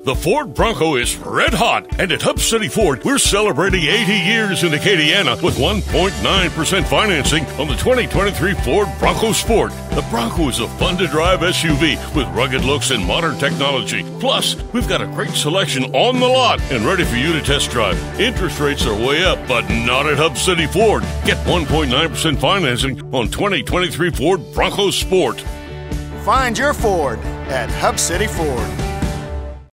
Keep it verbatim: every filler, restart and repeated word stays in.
The Ford Bronco is red hot, and at Hub City Ford, we're celebrating eighty years in Acadiana with one point nine percent financing on the twenty twenty-three Ford Bronco Sport. The Bronco is a fun-to-drive S U V with rugged looks and modern technology. Plus, we've got a great selection on the lot and ready for you to test drive. Interest rates are way up, but not at Hub City Ford. Get one point nine percent financing on twenty twenty-three Ford Bronco Sport. Find your Ford at Hub City Ford.